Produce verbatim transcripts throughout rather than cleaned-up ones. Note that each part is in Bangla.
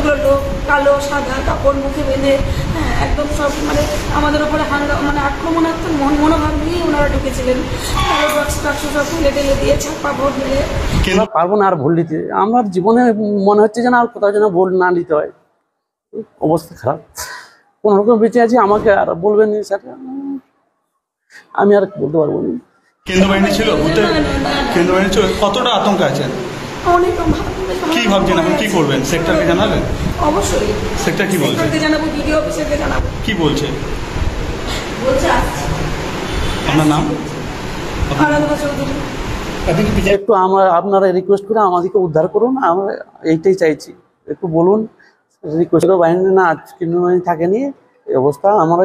অনেকগুলো লোক কালো সাদা কাপড় মুখে বেঁধে হ্যাঁ একদম সব মানে আমাদের ওপরে হাঙ্গা মানে আক্রমণাত্মক মনোভাব নিয়ে ওনারা ঢুকেছিলেন। বক্স টক্স সব ফেলে টেলে দিয়ে ছাপ্পা ভোট দিয়ে পারবো না আর ভোট দিতে। আমার জীবনে মনে হচ্ছে যেন আর কোথাও যেন ভোট না দিতে হয়, অবস্থা খারাপ। কোন রকম বেঁচে আছি, আমাকে আর বলবেন স্যার, আমি আর বলতে পারবো না। কেন্দ্র বাহিনী ছিল, কেন্দ্র বাহিনী ছিল, কতটা আতঙ্ক আছেন? অনেক কি ভাবছেন এখন, কি করবেন? সেক্টরকে জানাবেন? অবশ্যই। সেক্টর কি বলছে? সেক্টরকে জানাবো, বিডিও অফিসারকে জানাবো। কি বলছে? বলছে আসছে। আপনার নাম? আরাধনা চৌধুরী। একটু আমরা আপনারা রিকোয়েস্ট করে আমাদেরকে উদ্ধার করুন, আমরা এইটাই চাইছি। একটু বলুন রিকোয়েস্ট বাহিনী না কেন্দ্র বাহিনী থাকেনি, এই অবস্থা আমার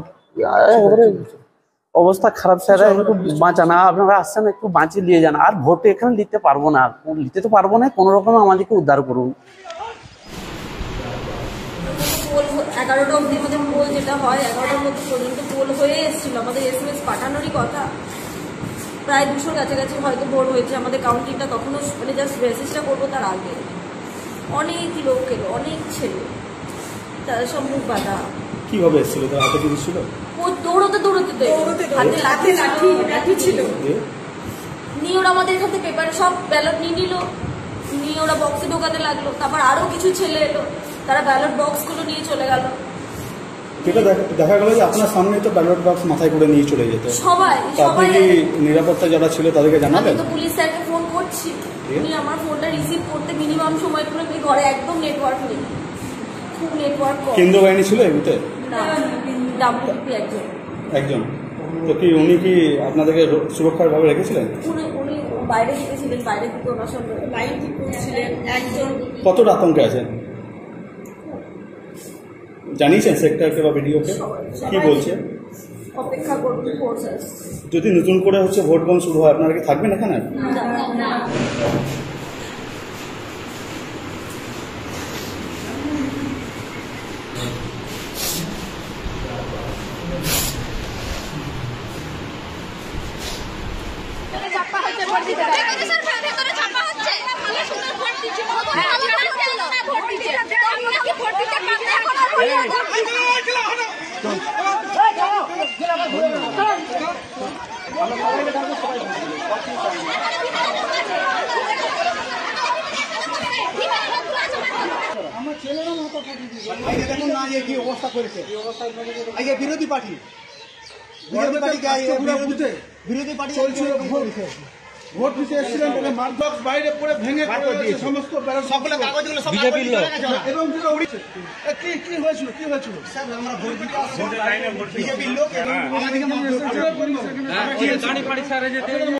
অবস্থা খারাপ। স্যার একটু বাঁচানা, আপনারা আসছেন একটু বাঁচিয়ে নিয়ে যান। আর ভোট এখানে দিতে পারবো না, দিতে তো পারবো না, কোনো রকম আমাদেরকে উদ্ধার করুন। এগারোটা অব্দি আমাদের পোল যেটা হয়, এগারোটার মধ্যে পর্যন্ত পোল হয়ে এসেছিল। আমাদের এস এম এস পাঠানোরই কথা, প্রায় দুশোর কাছাকাছি হয়তো ভোট হয়েছে। আমাদের কাউন্টিংটা তখনও মানে জাস্ট মেসেজটা করবো তার আগে অনেক লোক এলো, অনেক ছেলে, তারা সব মুখ বাঁধা। কিভাবে এসেছিল? তার হাতে কিছু ছিল? দৌড়তে দৌড়তে হাতে লাঠি লাঠি লাঠি ছিল নিয়ে ওরা আমাদের এখান থেকে পেপারে সব ব্যালট নিয়ে নিল, নিয়ে ওরা বক্সে ঢোকাতে লাগলো। তারপর আরো কিছু ছেলে এলো, তারা ব্যালট বক্সগুলো নিয়ে চলে গেল। যেটা দেখা গেল যে আপনার সামনে তো ব্যালট বক্স মাথায় করে নিয়ে চলে যেত সবাই। সবাই নিরাপত্তা যারা ছিল তাদেরকে জানালেন? আমি তো পুলিশ স্যারকে ফোন করছি, উনি আমার ফোনটা রিসিভ করতে মিনিমাম সময় করে ঘরে একদম নেটওয়ার্ক নেই, খুব নেটওয়ার্ক কম। কেন্দ্র বাহিনী ছিল এগুলোতে? না, ডাব্লিউপি একজন একজন। তো কি উনি কি আপনাদেরকে সুরক্ষার ভাবে রেখেছিলেন? উনি উনি বাইরে থেকেছিলেন, বাইরে থেকে ওনার সঙ্গে লাইন ঠিক করছিলেন একজন। কতটা আতঙ্কে আছেন জানিয়েছেন সেক্টরকে বা বিডিওকে? কি বলছে? অপেক্ষা করুন, ফোর্স আছে। যদি নতুন করে হচ্ছে ভোট গ্রহণ শুরু হয়, আপনারা কি থাকবেন এখানে? না। দেখুন না কি অবস্থা করেছে বিরোধী পার্টি, বিরোধী পার্টি বিরোধী পার্টি ভোট দিতে এসেছিলেন বলে মার্কবক্স বাইরে পড়ে ভেঙে সমস্ত সকলে কাগজগুলো বিজেপির লোক এবং যেটা উড়িয়েছে। কি কি হয়েছিল কি হয়েছিল স্যার? আমরা ভোট দিতে আসছি, বিজেপির লোক এবং